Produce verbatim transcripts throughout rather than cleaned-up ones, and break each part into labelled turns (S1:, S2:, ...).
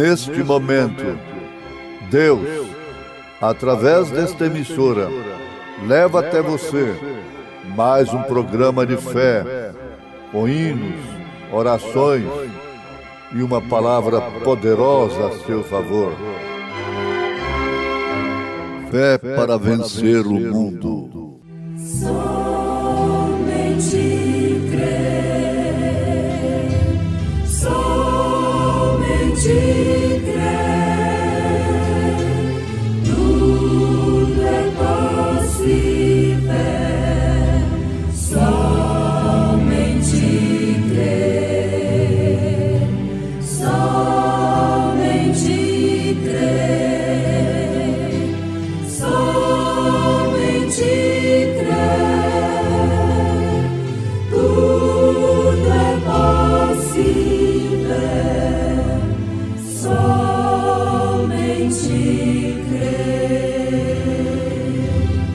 S1: neste momento, Deus, através desta emissora, leva até você mais um programa de fé, com hinos, orações e uma palavra poderosa a seu favor. Fé para vencer o mundo.
S2: Somente crer, somente crer, tudo é possível, somente crer, somente crer, somente crer, tudo é possível, somente crer.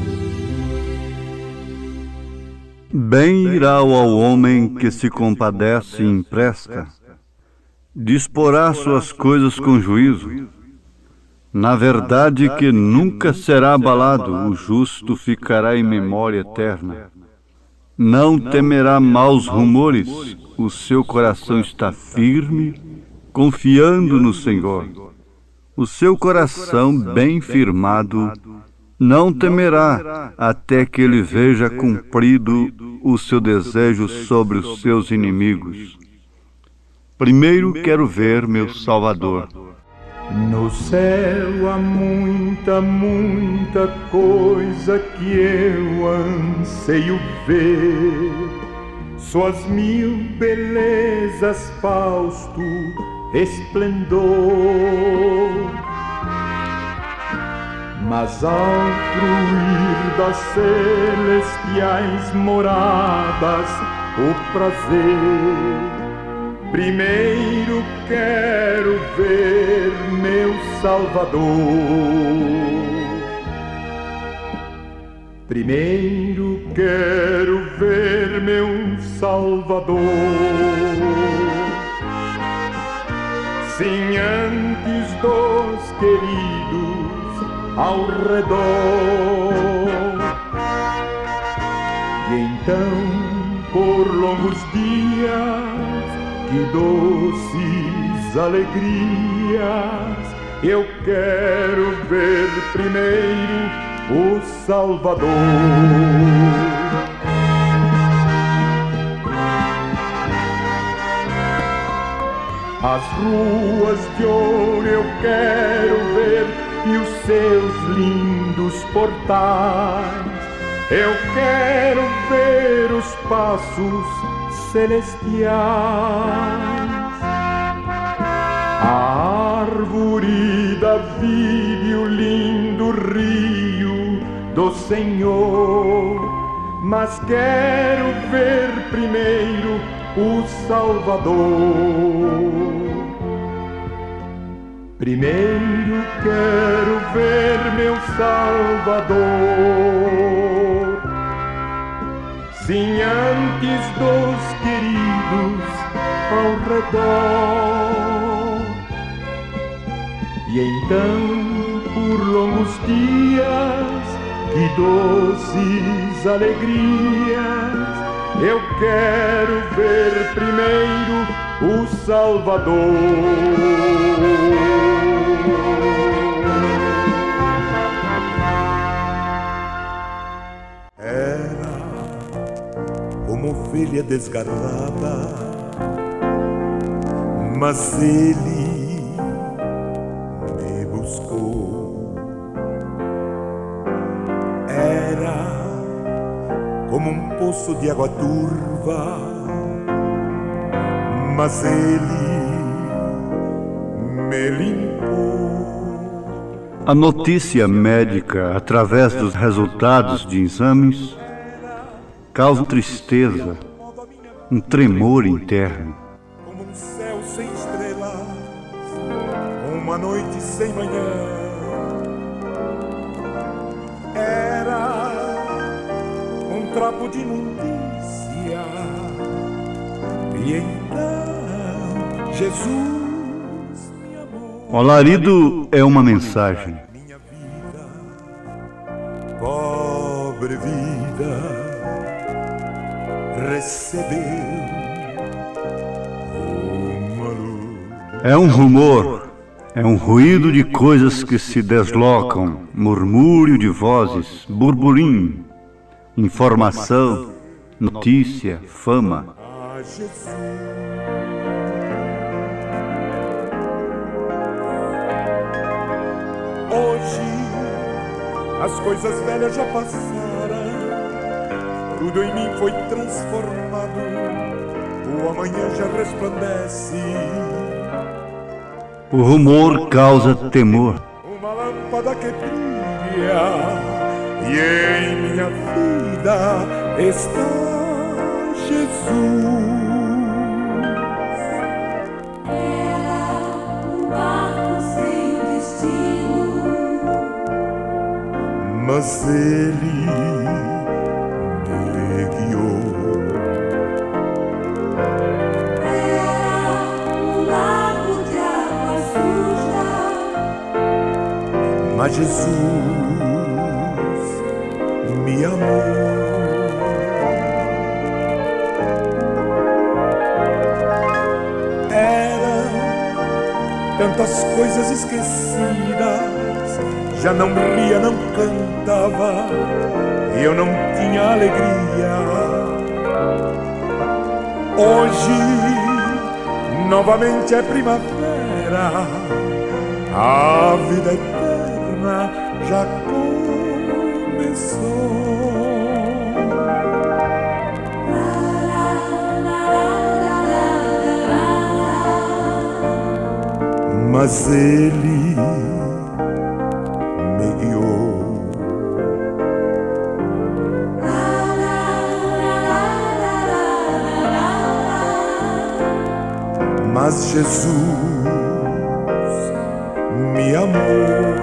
S3: Bem irá ao homem que se compadece e empresta, disporá suas coisas com juízo. Na verdade que nunca será abalado, o justo ficará em memória eterna. Não temerá maus rumores, o seu coração está firme, confiando no Senhor. O seu coração bem firmado não temerá até que ele veja cumprido o seu desejo sobre os seus inimigos. Primeiro quero ver meu Salvador.
S4: No céu há muita, muita coisa que eu anseio ver. Suas mil belezas, fausto esplendor. Mas ao fruir das celestiais moradas, o prazer, primeiro quero ver meu Salvador. Primeiro quero ver meu Salvador. Sim, antes dos queridos ao redor. E então, por longos dias, que doces alegrias, eu quero ver primeiro o Salvador. As ruas de ouro eu quero ver e os seus lindos portais. Eu quero ver os passos celestiais. A árvore da vida e o lindo rio do Senhor. Mas quero ver primeiro o Salvador. Primeiro quero ver meu Salvador. Sim, antes dos queridos ao redor. E então, por longos dias, que doces alegrias, eu quero ver primeiro o Salvador. Era como ovelha desgarrada, mas ele me buscou. Era como um poço de água turva, mas ele me limpou.
S3: A notícia médica, através dos resultados de exames, causa tristeza, um tremor interno.
S4: Como um céu sem estrelas, uma noite sem manhã. Era um trapo de imundícia. E então Jesus me amou.
S3: O alarido é uma mensagem.
S4: Minha vida, pobre vida, recebeu uma luz.
S3: É um rumor, é um ruído de coisas que se deslocam, murmúrio de vozes, burburinho, informação, notícia, fama.
S4: A Jesus. Hoje as coisas velhas já passaram, tudo em mim foi transformado, o amanhã já resplandece.
S3: O rumor causa temor.
S4: Uma lâmpada que brilha e em minha vida está Jesus.
S2: Era um barco sem destino,
S4: Mas Ele me guiou.
S2: era um lago de água suja,
S4: Mas Jesus me amou. Eram tantas coisas esquecidas, já não ria, não cantava, e eu não tinha alegria. Hoje, novamente é primavera, a vida eterna já começou. Mas Ele me guiou. Mas Jesus me amou.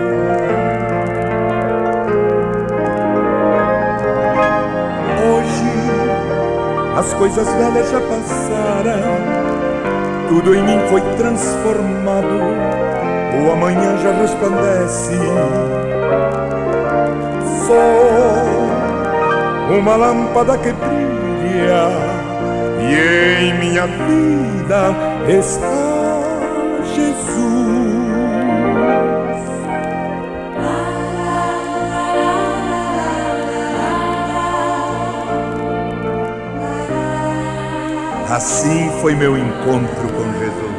S4: Hoje as coisas velhas já passaram, tudo em mim foi transformado, o amanhã já resplandece. Sou uma lâmpada que brilha e em minha vida está Jesus. Assim foi meu encontro com Jesus.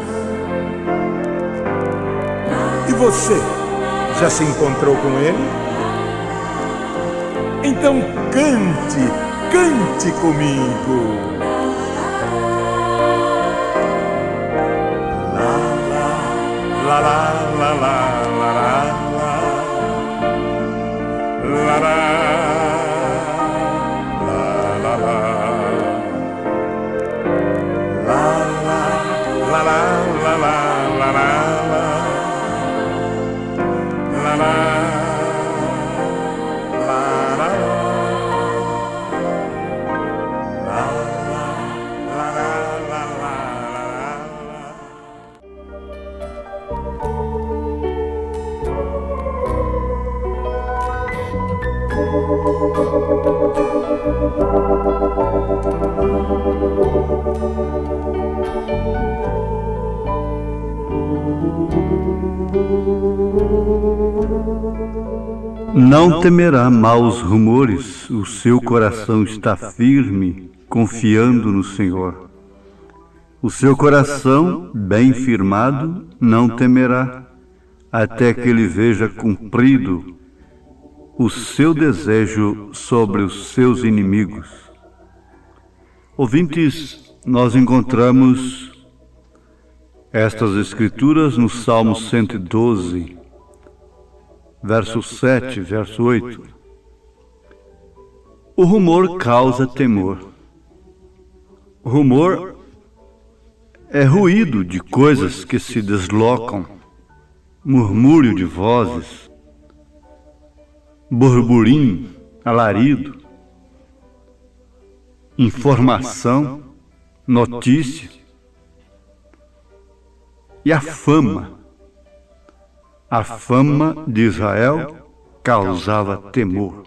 S4: E você, já se encontrou com Ele? Então cante, cante comigo. La la la la la la la la la.
S3: Não temerá maus rumores, o seu coração está firme, confiando no Senhor. O seu coração, bem firmado, não temerá, até que ele veja cumprido o seu desejo sobre os seus inimigos. Ouvintes, nós encontramos estas escrituras no Salmo cento e doze, verso sete, verso oito. O rumor causa temor. O rumor é ruído de coisas que se deslocam, murmúrio de vozes, burburinho, alarido, informação, notícia. E a fama A fama de Israel causava temor.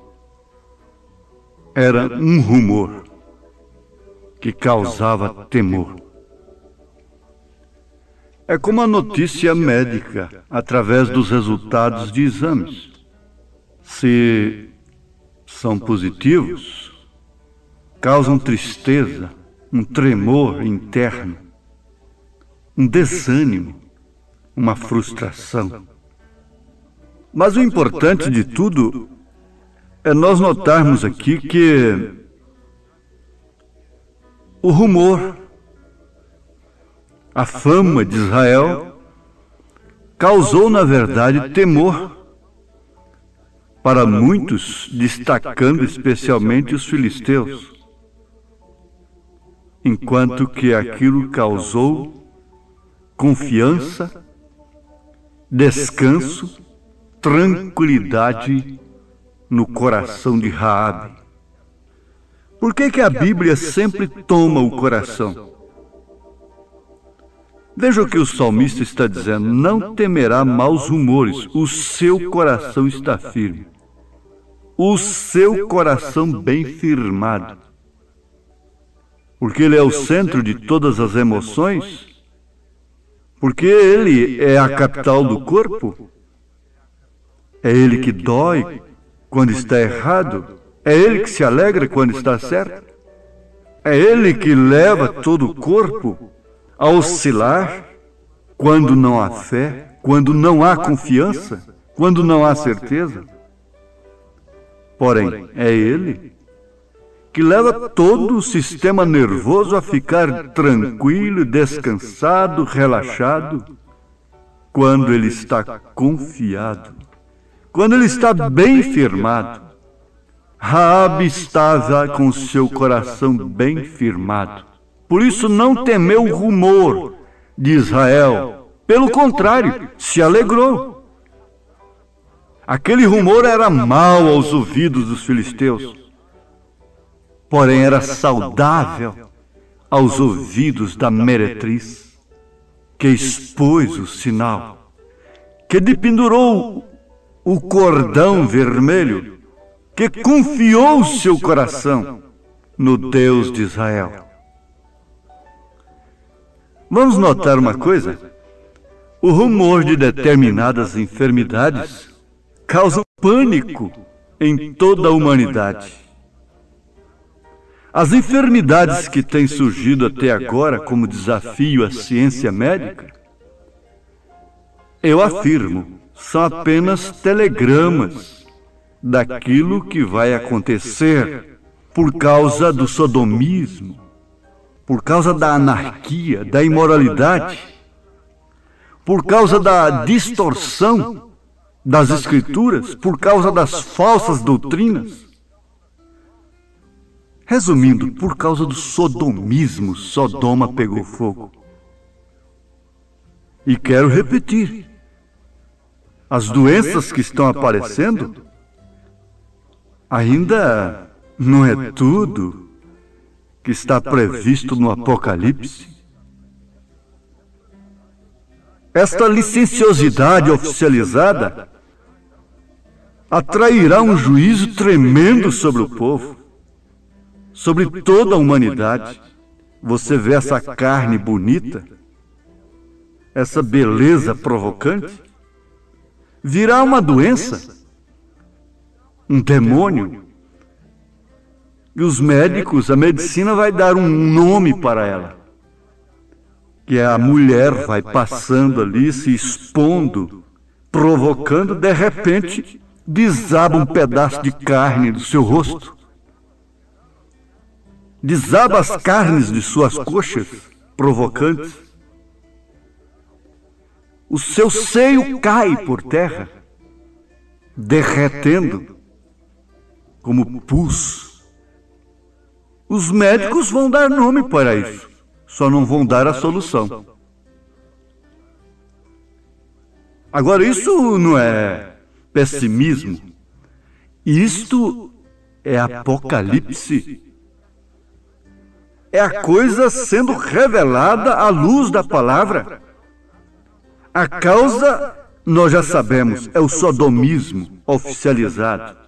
S3: Era um rumor que causava temor. É como a notícia médica através dos resultados de exames. Se são positivos, causam tristeza, um tremor interno, um desânimo, uma frustração. Mas o importante de tudo é nós notarmos aqui que o rumor, a fama de Israel, causou, na verdade, temor para muitos, destacando especialmente os filisteus, enquanto que aquilo causou confiança, descanso, tranquilidade no coração de Raabe. Por que que a Bíblia sempre toma o coração? Veja o que o salmista está dizendo: não temerá maus rumores, o seu coração está firme, o seu coração bem firmado. Porque ele é o centro de todas as emoções, porque ele é a capital do corpo, é ele que dói quando está errado, é ele que se alegra quando está certo, é ele que leva todo o corpo a oscilar quando não há fé, quando não há confiança, quando não há certeza. Porém, é ele que leva todo o sistema nervoso a ficar tranquilo, descansado, relaxado, quando ele está confiado, quando ele está bem firmado. Raabe estava com seu coração bem firmado. Por isso não temeu o rumor de Israel. Pelo contrário, se alegrou. Aquele rumor era mau aos ouvidos dos filisteus, porém era saudável aos ouvidos da meretriz, que expôs o sinal, que dependurou o cordão vermelho, que confiou seu coração no Deus de Israel. Vamos notar uma coisa: o rumor de determinadas enfermidades causa pânico em toda a humanidade. As enfermidades que têm surgido até agora como desafio à ciência médica, eu afirmo, são apenas telegramas daquilo que vai acontecer por causa do sodomismo, por causa da anarquia, da imoralidade, por causa da distorção das Escrituras, por causa das falsas doutrinas. Resumindo, por causa do sodomismo, Sodoma pegou fogo. E quero repetir, as doenças que estão aparecendo ainda não é tudo que está previsto no Apocalipse. Esta licenciosidade oficializada atrairá um juízo tremendo sobre o povo, sobre toda a humanidade. Você vê essa carne bonita, essa beleza provocante, virá uma doença, um demônio, e os médicos, a medicina vai dar um nome para ela, que é a mulher vai passando ali, se expondo, provocando, de repente desaba um pedaço de carne do seu rosto, desaba as carnes de suas coxas provocantes, o seu seio cai por terra, derretendo como pus. Os médicos vão dar nome para isso, só não vão dar a solução. Agora, isso não é pessimismo, isto é Apocalipse. É a coisa sendo revelada à luz da palavra. A causa nós já sabemos, é o sodomismo oficializado.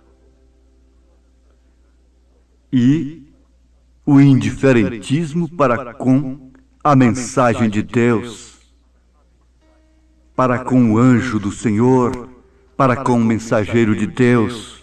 S3: E o indiferentismo para com a mensagem de Deus, para com o anjo do Senhor, para com o mensageiro de Deus.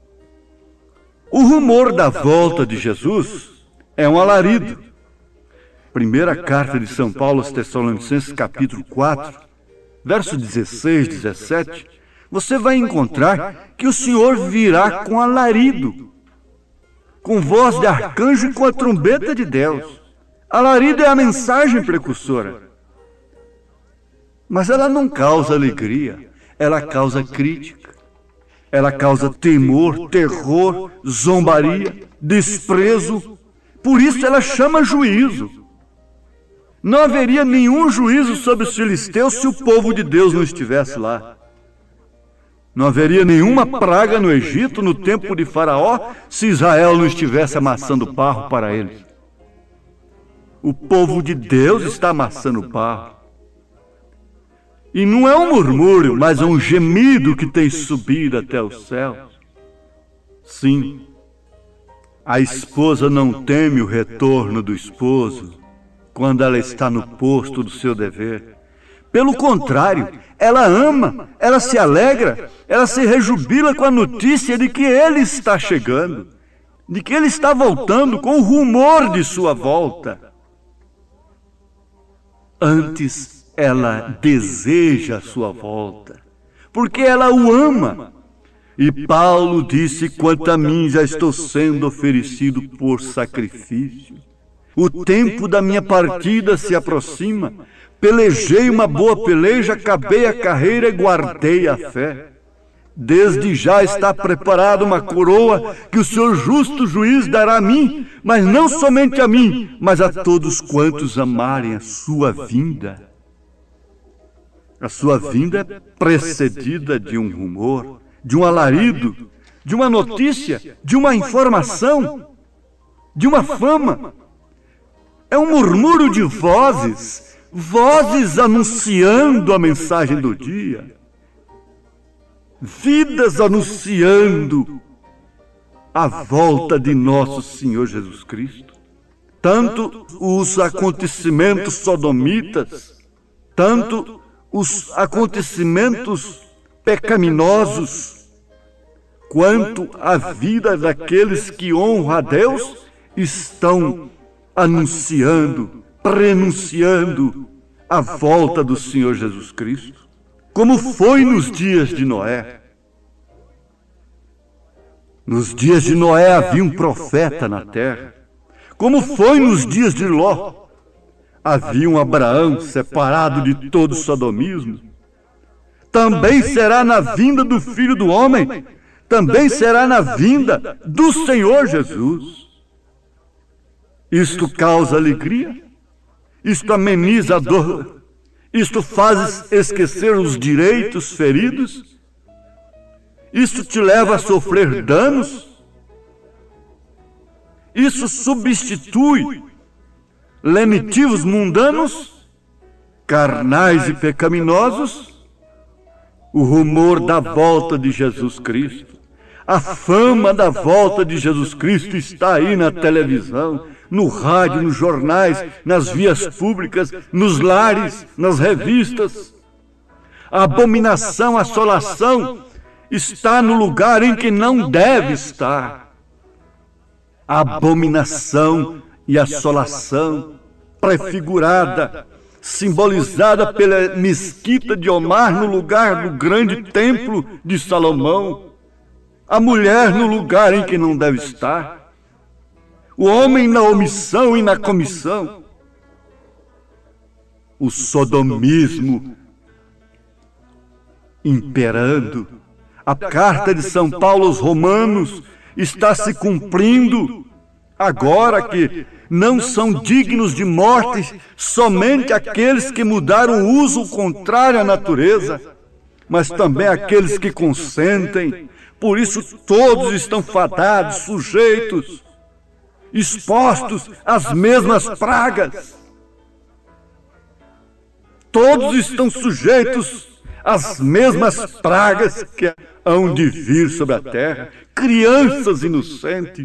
S3: O rumor da volta de Jesus é um alarido. Primeira carta de São Paulo aos Tessalonicenses, capítulo quatro, verso dezesseis, dezessete, você vai encontrar que o Senhor virá com alarido, com voz de arcanjo e com a trombeta de Deus. Alarido é a mensagem precursora. Mas ela não causa alegria, ela causa crítica, ela causa temor, terror, zombaria, desprezo. Por isso ela chama juízo. Não haveria nenhum juízo sobre os filisteus se o povo de Deus não estivesse lá. Não haveria nenhuma praga no Egito no tempo de Faraó se Israel não estivesse amassando barro para eles. O povo de Deus está amassando barro. E não é um murmúrio, mas é um gemido que tem subido até os céus. Sim, a esposa não teme o retorno do esposo quando ela está no posto do seu dever. Pelo contrário, ela ama, ela se alegra, ela se rejubila com a notícia de que ele está chegando, de que ele está voltando, com o rumor de sua volta. Antes, ela deseja a sua volta, porque ela o ama. E Paulo disse: quanto a mim, já estou sendo oferecido por sacrifício. O tempo da minha partida se aproxima. Pelejei uma boa peleja, acabei a carreira e guardei a fé. Desde já está preparada uma coroa que o Senhor justo juiz dará a mim, mas não somente a mim, mas a todos quantos amarem a sua vinda. A sua vinda é precedida de um rumor, de um alarido, de uma notícia, de uma informação, de uma fama. É um murmúrio de vozes, vozes anunciando a mensagem do dia, vidas anunciando a volta de nosso Senhor Jesus Cristo. Tanto os acontecimentos sodomitas, tanto os acontecimentos pecaminosos, quanto a vida daqueles que honram a Deus, estão anunciando, prenunciando a volta do Senhor Jesus Cristo, como foi nos dias de Noé. Nos dias de Noé havia um profeta na terra, como foi nos dias de Ló. Havia um Abraão separado de todo sodomismo. Também será na vinda do Filho do Homem, também será na vinda do Senhor Jesus. Isto causa alegria, isto ameniza a dor, isto faz esquecer os direitos feridos, isto te leva a sofrer danos, isso substitui lenitivos mundanos, carnais e pecaminosos. O rumor da volta de Jesus Cristo, a fama da volta de Jesus Cristo está aí na televisão, no rádio, nos jornais, nas vias públicas, nos lares, nas revistas. A abominação, a assolação está no lugar em que não deve estar. A abominação e a assolação, prefigurada, simbolizada pela mesquita de Omar no lugar do grande templo de Salomão. A mulher no lugar em que não deve estar. O homem na omissão e na comissão. O sodomismo imperando. A carta de São Paulo aos Romanos está se cumprindo agora, que não são dignos de morte somente aqueles que mudaram o uso contrário à natureza, mas também aqueles que consentem. Por isso todos estão fadados, sujeitos, expostos às mesmas pragas. Todos estão sujeitos as mesmas pragas que hão de vir sobre a terra, crianças inocentes,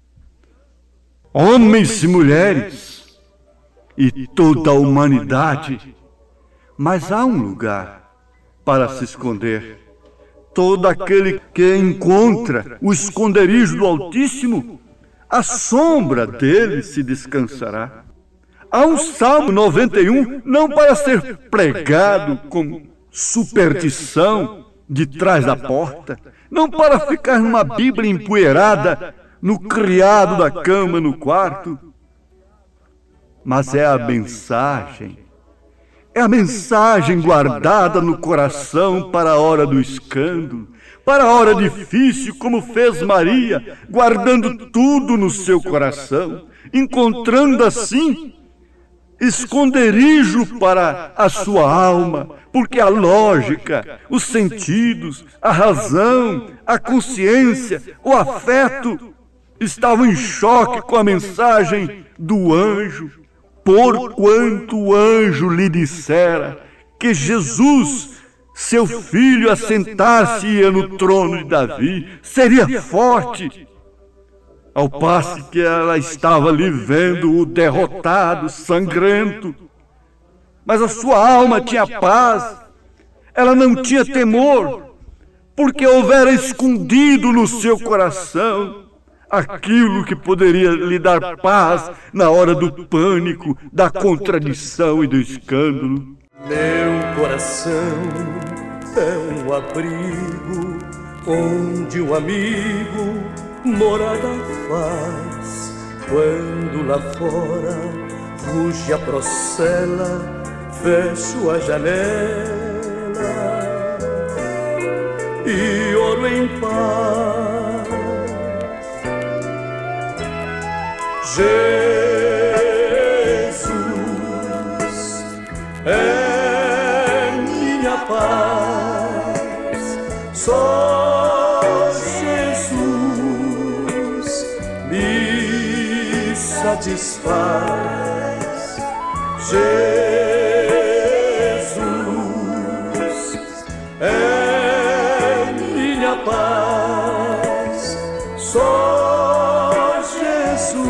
S3: homens e mulheres, e toda a humanidade. Mas há um lugar para se esconder. Todo aquele que encontra o esconderijo do Altíssimo, a sombra dele se descansará. Há um Salmo noventa e um, não para ser pregado com superstição de trás da porta, não para ficar numa Bíblia empoeirada no criado da cama no quarto, mas é a mensagem, é a mensagem guardada no coração para a hora do escândalo, para a hora difícil, como fez Maria, guardando tudo no seu coração, encontrando assim esconderijo para a sua alma, porque a lógica, os sentidos, a razão, a consciência, o afeto estavam em choque com a mensagem do anjo, porquanto o anjo lhe dissera que Jesus, seu filho, assentar-se-ia no trono de Davi, seria forte. Ao passo que ela estava ali vendo o derrotado, sangrento. Mas a sua alma tinha paz, ela não tinha temor, porque houvera escondido no seu coração aquilo que poderia lhe dar paz na hora do pânico, da contradição e do escândalo.
S5: Meu coração é um abrigo onde um amigo morada faz. Quando lá fora ruge a procela, fecho a janela e oro em paz. Jesus é minha paz, só Jesus me satisfaz. Jesus é minha paz, só Jesus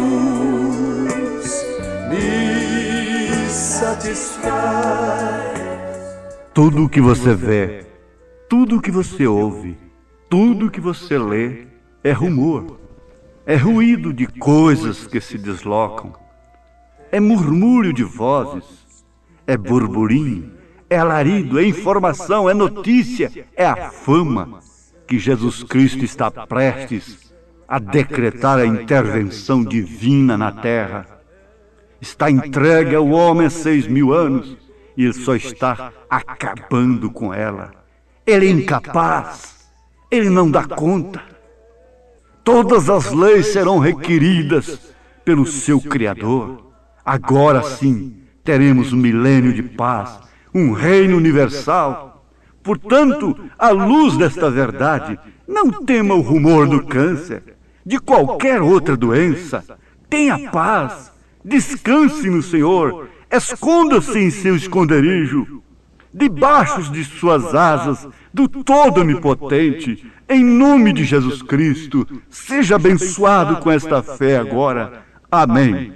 S5: me satisfaz.
S3: Tudo o que você vê, tudo o que você ouve, tudo o que você lê é rumor, é ruído de coisas que se deslocam, é murmúrio de vozes, é burburinho, é alarido, é informação, é notícia, é a fama que Jesus Cristo está prestes a decretar a intervenção divina na terra. Está entregue ao homem há seis mil anos e ele só está acabando com ela. Ele é incapaz, ele não dá conta. Todas as leis serão requeridas pelo seu Criador. Agora sim teremos um milênio de paz, um reino universal. Portanto, à luz desta verdade, não tema o rumor do câncer, de qualquer outra doença. Tenha paz, descanse no Senhor, esconda-se em seu esconderijo, debaixo de suas asas do Todo-Onipotente, em nome de Jesus Cristo. Seja abençoado com esta fé agora. Amém.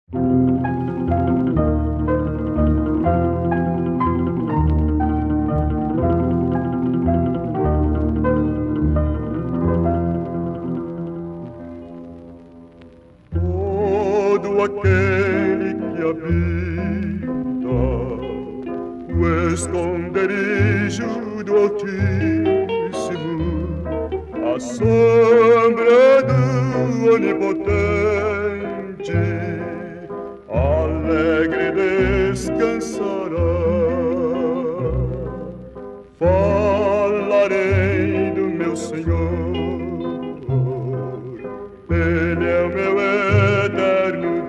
S4: Todo aquele que habita no esconderijo do Altíssimo, à sombra do Onipotente, alegre descansará. Falarei do meu Senhor, Ele é o meu eterno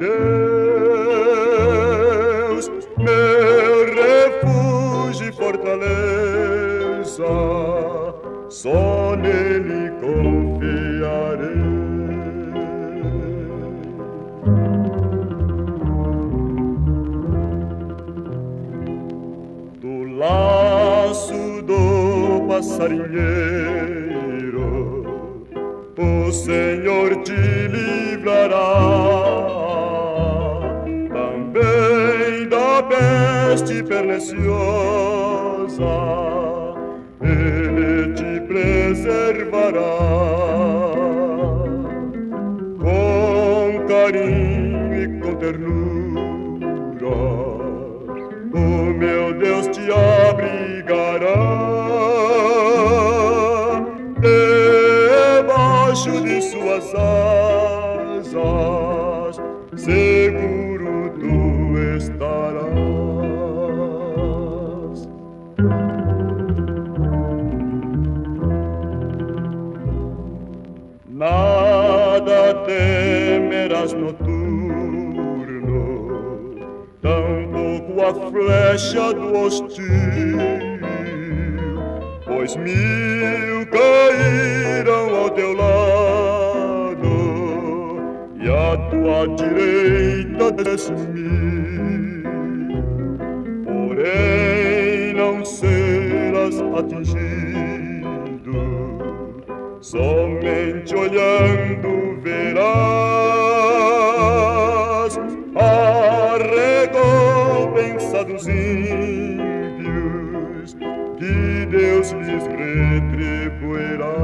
S4: Deus, meu refúgio e fortaleza, só nele confiarei.
S5: passarinheiro, o Senhor te livrará também da peste perniciosa. Ele te preservará com carinho e com ternura. O meu Deus te abrigará debaixo de suas asas, seguro tu estarás. Nada temerás noturno, tampouco a flecha do hostil, pois mil cairão ao teu lado e à tua direita dez mil, porém não serás atingido. Somente olhando verás a recompensa dos ímpios, que Deus lhes retribuirá.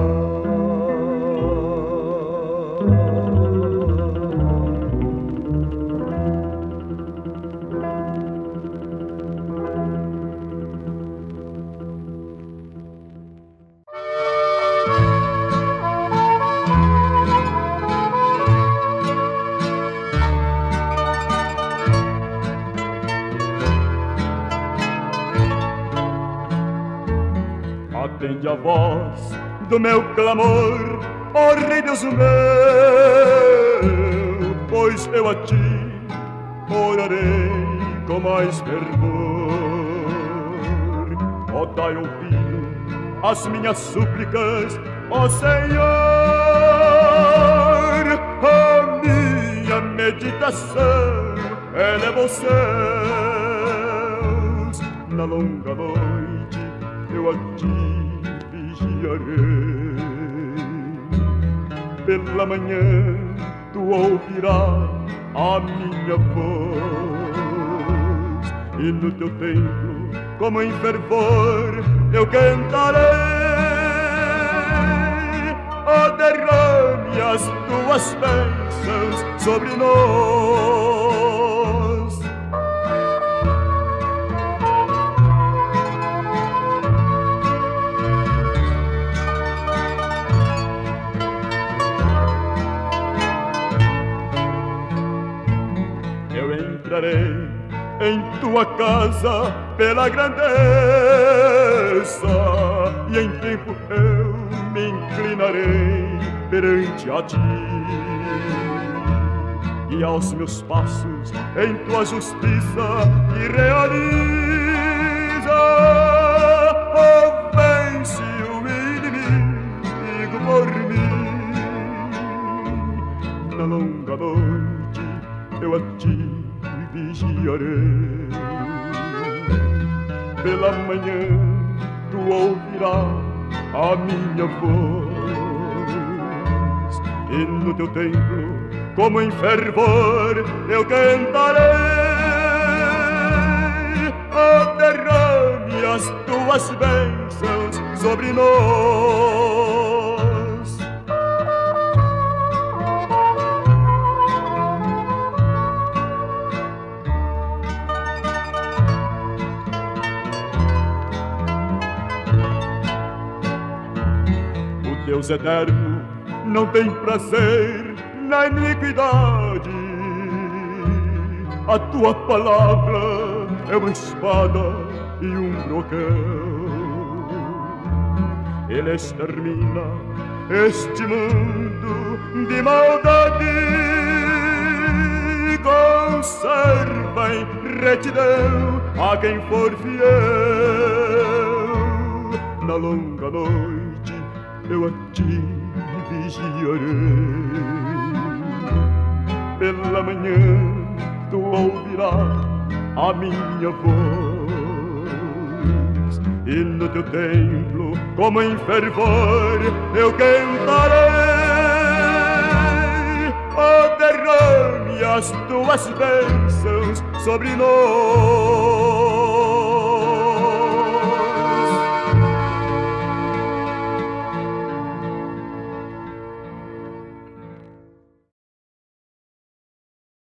S5: Atende a voz do meu clamor, ó Rei Deus meu, pois eu a ti orarei com mais fervor. Ó, dai ouvido às minhas súplicas, ó Senhor. A minha meditação eleva os céus. Na longa noite eu a ti vigiarei. Pela manhã tu ouvirás a minha voz, e no teu templo, como em fervor, eu cantarei. Oh, derrame as tuas bênçãos sobre nós. Entrarei em tua casa pela grandeza, e em tempo eu me inclinarei perante a ti, e aos meus passos em tua justiça te realiza. Oh, vence o inimigo por mim. Na longa noite eu a ti vigiarei. Pela manhã tu ouvirás a minha voz, e no teu templo, como em fervor, eu cantarei. Oh, derrame as tuas bênçãos sobre nós. Deus eterno não tem prazer na iniquidade. A tua palavra é uma espada e um broquel. Ele extermina este mundo de maldade, conserva em retidão a quem for fiel. Na longa noite eu a ti vigiarei. Pela manhã tu ouvirás a minha voz, e no teu templo, como em fervor, eu cantarei. Oh, derrame as tuas bênçãos sobre nós.